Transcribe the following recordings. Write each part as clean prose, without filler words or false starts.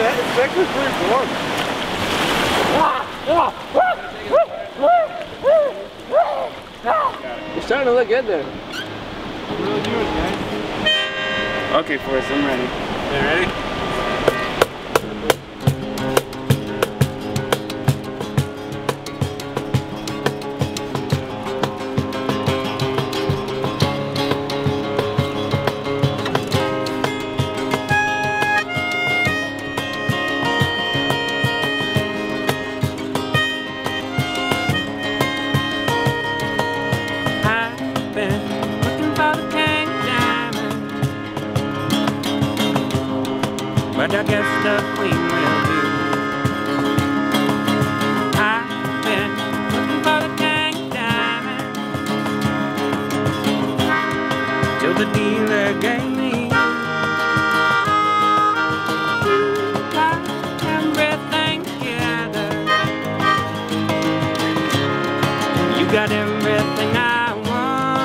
it's actually pretty warm. You're starting to look good there. Really yours, guys. Okay, Forrest, I'm ready. You ready? But I guess the queen will do. I've been looking for the king diamond till the dealer gave me you. You got everything together. You got everything I want.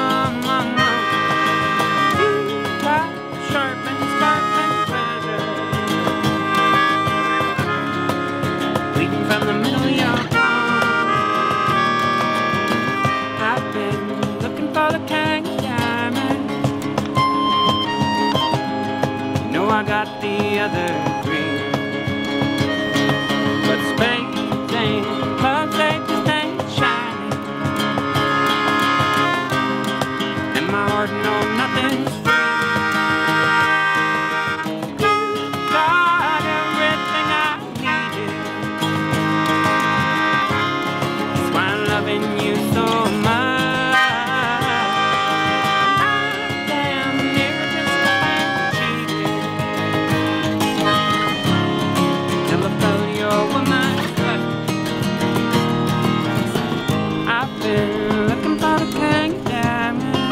You got sharp and sparkling from the middle of your palm. I've been looking for the king diamond. You know I got the other three, but spades ain't clubs, they just ain't shining. And my heart knows nothing's free. You so much, I'm damn near just cheated till I felt your woman touch. I've been looking for the king diamond,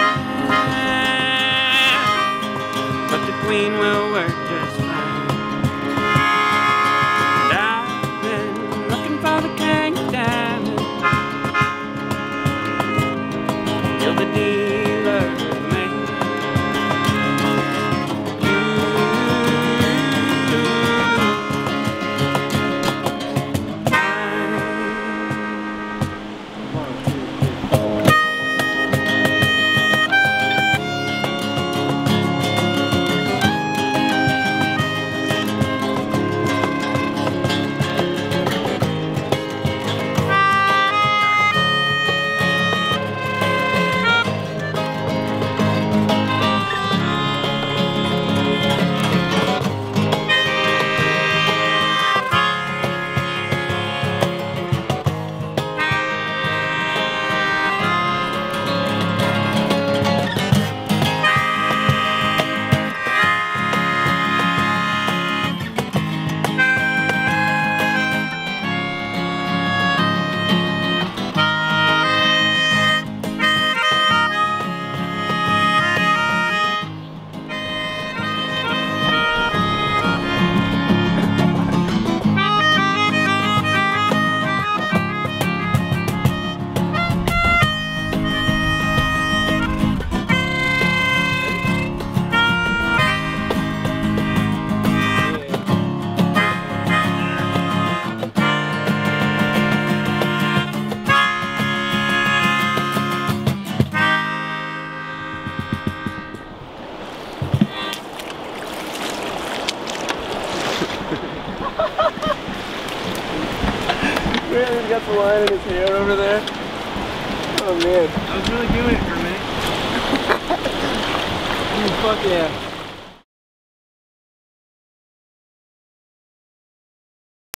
but the queen will work just fine. And I've been looking for the king diamond till the dealer made you. Man, he's got the line in his hair over there. Oh man. I was really doing it for a minute. Fuck yeah.